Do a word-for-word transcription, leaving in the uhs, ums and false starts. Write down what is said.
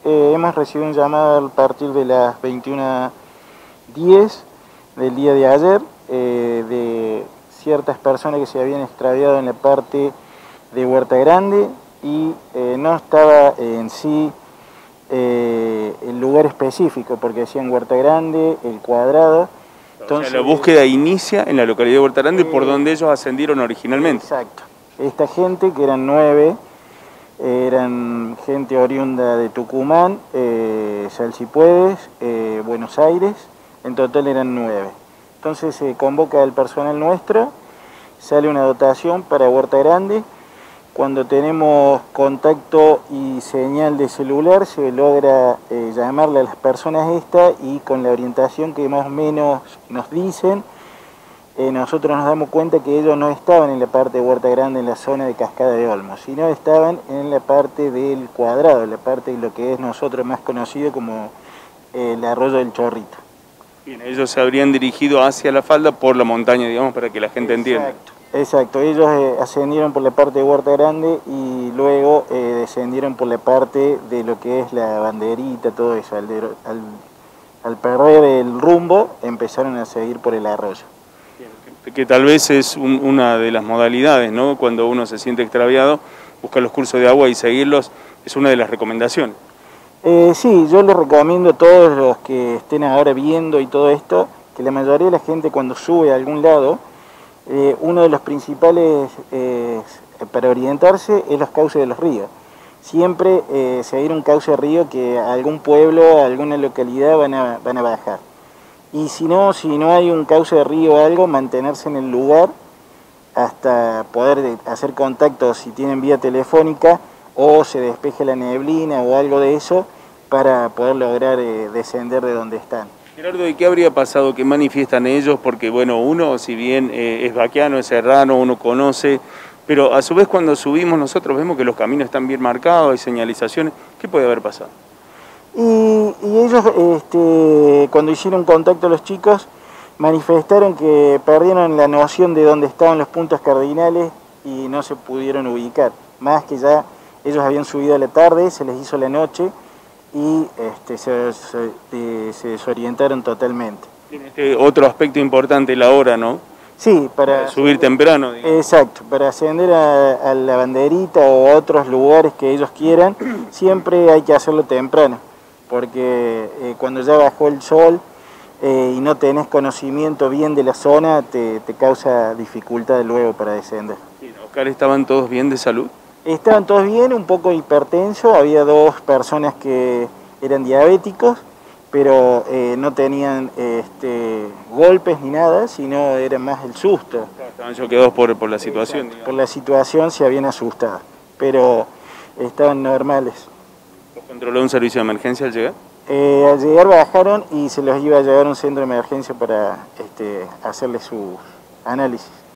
eh, hemos recibido un llamado a partir de las veintiuna diez del día de ayer eh, de ciertas personas que se habían extraviado en la parte de Huerta Grande y eh, no estaba eh, en sí eh, el lugar específico, porque decían Huerta Grande, El Cuadrado. Entonces, o sea, la búsqueda inicia en la localidad de Huerta Grande, eh, por donde ellos ascendieron originalmente. Exacto. Esta gente, que eran nueve, eran gente oriunda de Tucumán, eh, Salsipuedes, eh, Buenos Aires, en total eran nueve. Entonces se convoca al personal nuestro, sale una dotación para Huerta Grande. Cuando tenemos contacto y señal de celular, se logra eh, llamarle a las personas estas y con la orientación que más o menos nos dicen, eh, nosotros nos damos cuenta que ellos no estaban en la parte de Huerta Grande, en la zona de Cascada de Olmos, sino estaban en la parte del Cuadrado, la parte de lo que es nosotros más conocido como eh, el Arroyo del Chorrito. Bien, ellos se habrían dirigido hacia la falda por la montaña, digamos, para que la gente entienda. Exacto. Exacto, ellos eh, ascendieron por la parte de Huerta Grande y luego eh, descendieron por la parte de lo que es la banderita, todo eso. Al, de, al, al perder el rumbo, empezaron a seguir por el arroyo. Que, que tal vez es un, una de las modalidades, ¿no? Cuando uno se siente extraviado, buscar los cursos de agua y seguirlos, es una de las recomendaciones. Eh, sí, yo les recomiendo a todos los que estén ahora viendo y todo esto, que la mayoría de la gente cuando sube a algún lado, Eh, uno de los principales eh, para orientarse es los cauces de los ríos. Siempre eh, seguir un cauce de río que a algún pueblo, a alguna localidad van a, van a bajar. Y si no, si no hay un cauce de río o algo, mantenerse en el lugar hasta poder hacer contacto si tienen vía telefónica o se despeje la neblina o algo de eso para poder lograr eh, descender de donde están. Gerardo, ¿y qué habría pasado? ¿Qué manifiestan ellos? Porque, bueno, uno, si bien eh, es vaquiano, es serrano, uno conoce, pero a su vez cuando subimos nosotros vemos que los caminos están bien marcados, hay señalizaciones. ¿Qué puede haber pasado? Y, y ellos, este, cuando hicieron contacto los chicos, manifestaron que perdieron la noción de dónde estaban los puntos cardinales y no se pudieron ubicar. Más que ya ellos habían subido a la tarde, se les hizo la noche, y este, se, se, se desorientaron totalmente. Tiene este otro aspecto importante, la hora, ¿no? Sí, para, para subir temprano. Digamos. Exacto, para ascender a, a la banderita o a otros lugares que ellos quieran, siempre hay que hacerlo temprano, porque eh, cuando ya bajó el sol eh, y no tenés conocimiento bien de la zona, te, te causa dificultad luego para descender. ¿Oscar, estaban todos bien de salud? Estaban todos bien, un poco hipertenso, había dos personas que eran diabéticos, pero eh, no tenían este, golpes ni nada, sino era más el susto. Estaban choqueados por, por la situación. Por la situación se habían asustado, pero estaban normales. ¿Los controló un servicio de emergencia al llegar? Eh, al llegar bajaron y se los iba a llevar a un centro de emergencia para este, hacerle sus análisis.